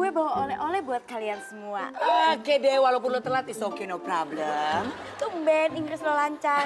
bawa oleh-oleh buat kalian semua. Oke deh, walaupun lo telat, it's okay, no problem. Tumben Inggris lo lancar.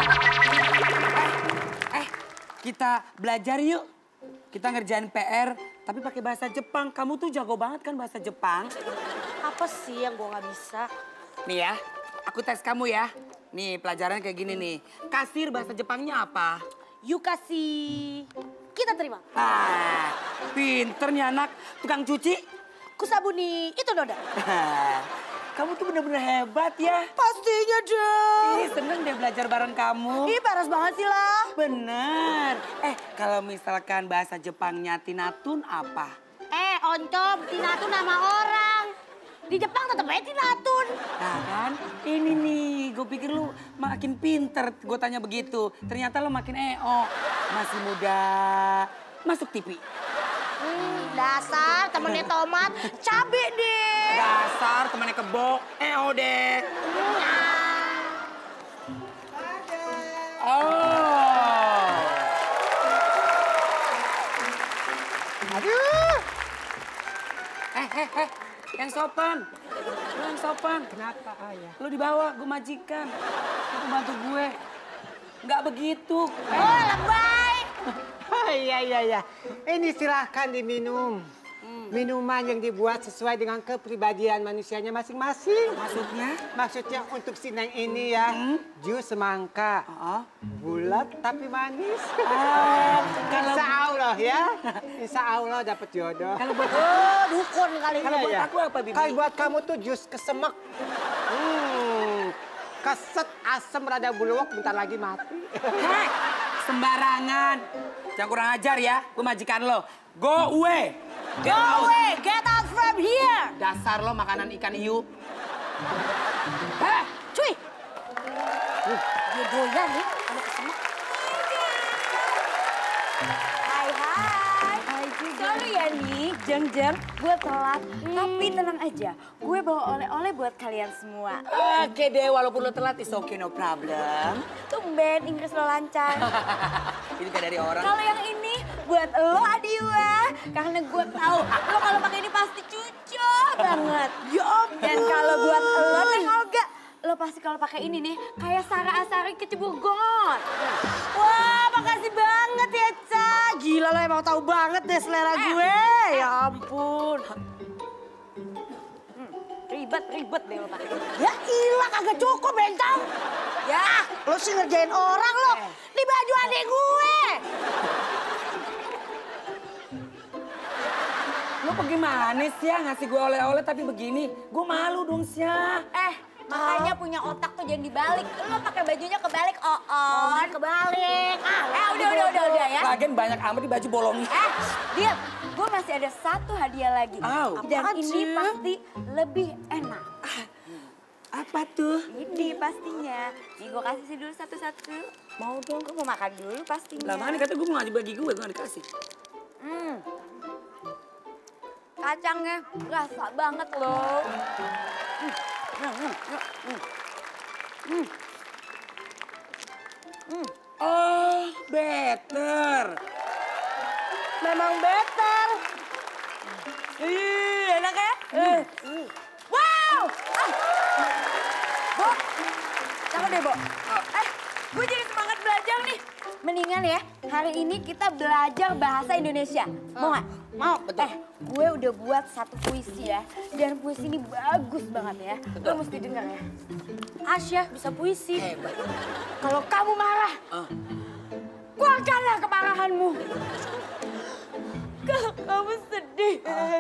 Kita belajar yuk. Kita ngerjain PR, tapi pakai bahasa Jepang. Kamu tuh jago banget kan bahasa Jepang? Apa sih yang gue nggak bisa? Nih ya, aku tes kamu ya. Nih, pelajarannya kayak gini nih. Kasir bahasa Jepangnya apa? Yukasi. Kita terima. Ah, pinter nih anak. Tukang cuci? Kusabuni, itu Noda. Kamu tuh bener-bener hebat ya. Pastinya dong. Ih, seneng deh belajar bareng kamu. Ih, paras banget sih lah. Bener. Kalau misalkan bahasa Jepangnya tinatun apa? Oncom, tinatun nama orang. Di Jepang tetap aja tinatun. Nah kan, ini nih, gue pikir lu makin pinter, gue tanya begitu. Ternyata lu makin masih muda, masuk TV. Dasar temennya tomat, cabe deh. Dasar temannya kebo, deh. Oh. Aduh. Yang sopan. Lu yang sopan. Kenapa, Ayah? Lu dibawa, gue majikan. Lu bantu gue. Nggak begitu. Oh, lebay. Oh, iya. Ini silahkan diminum. Minuman yang dibuat sesuai dengan kepribadian manusianya masing-masing. Maksudnya? Maksudnya untuk si Neng ini ya, jus semangka. Bulat tapi manis. Insya Allah ya. Insya Allah dapat jodoh. Kalau buat Dukun kali Kalau ini. buat aku apa, Bibi? Kalau buat kamu tuh jus kesemek. Keset asem rada buluak bentar lagi mati. Hei, sembarangan. Jangan kurang ajar ya, gue majikan lo. Go away. Go away, get out from here. Dasar lo makanan ikan hiu. Heh, Cuy. Dia doyan nih, ada kesemak. Hai. Sorry ya nih, Jeng, gue telat. Tapi tenang aja, gue bawa oleh-oleh buat kalian semua. Oke deh, walaupun lo telat, it's okay, no problem. Tumben Inggris lo lancar. Ini kayak dari orang. Kalau yang ini buat lo Adiwa, karena gue tahu lo kalau pakai ini pasti cocok banget. Ya ampun. Dan kalau buat lo Neng Olga, lo pasti kalau pakai ini nih kayak Sarah Asari kecebur got. Wah, makasih banget ya, Ca. Gila lo emang tahu banget deh selera gue. Ya ampun. Ribet deh lo pakai. Ya ilah kagak cukup, Bencong. Ya, lo sih ngerjain orang lo. Ini baju adik gue. Lo bagaimana sih ya ngasih gue oleh-oleh tapi begini? Gue malu dong sih ya. Makanya punya otak tuh jangan dibalik. Lo pakai bajunya kebalik, kebalik. Udah ya. Lagian banyak amat di baju bolongnya. Diam. Gue masih ada satu hadiah lagi. Dan Apaan ini sih? pasti lebih enak. Apa tuh? Ini pastinya. Nih gue kasih dulu satu-satu. Mau dong. Gue mau makan dulu pastinya. Lah mana kata gue mau dibagi gue gak dikasih. Kacangnya rasa banget loh. Oh, better. Memang better. Enak ya? Wow! Bo, cakep deh, Bo. Gue jadi semangat belajar nih. Mendingan ya, hari ini kita belajar bahasa Indonesia. Mau nggak? Mau, betul. Gue udah buat satu puisi ya. Dan puisi ini bagus banget ya. Lo mesti denger ya. Asya bisa puisi. Hebat. Kalau kamu marah, keluarkanlah kemarahanmu. Kalau kamu sedih,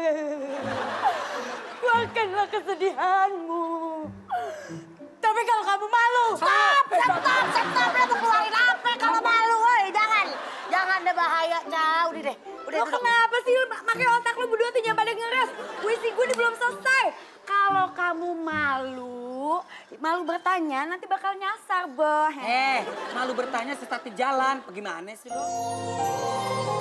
keluarkanlah kesedihanmu. Tapi kalau kamu malu, stop. Lo mau keluarin apa kalau malu? Woy, jangan deh bahaya, Ca. Udah deh. Lo kenapa sih pakai otak lo berdua tuh jangan pada ngeres. Puisi gue ini belum selesai. Kalau kamu malu bertanya nanti bakal nyasar, Boh. Malu bertanya sesat di jalan. Bagaimana sih lo?